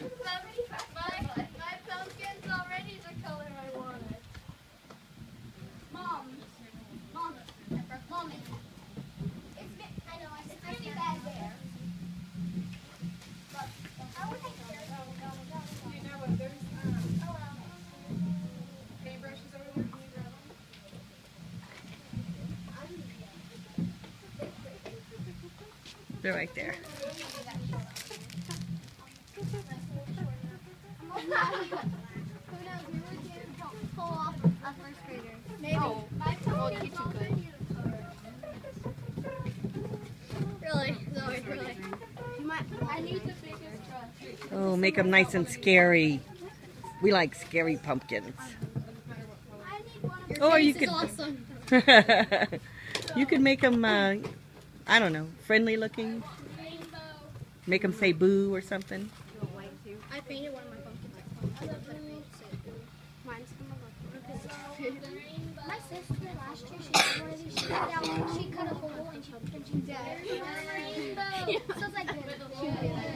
My pumpkin's already the color I wanted. Mommy. I know, it's pretty bad there. But I would take care of it. You know what? There's paintbrushes over there. Can you grab them? They're right there. Who knows? Maybe we can pull off a first grader. Maybe. Oh. My pumpkin's already the color. Really? Zoe, really? I need the biggest brush. Oh, make them nice and scary. We like scary pumpkins. I need one of Or you This could, is awesome. you could make them, I don't know, friendly looking. Rainbow. Make them say boo or something. I painted one of my pumpkins. I love that paint. Mine's my sister last year, she did one of these. She cut a hole and she did it. Rainbow. So it's like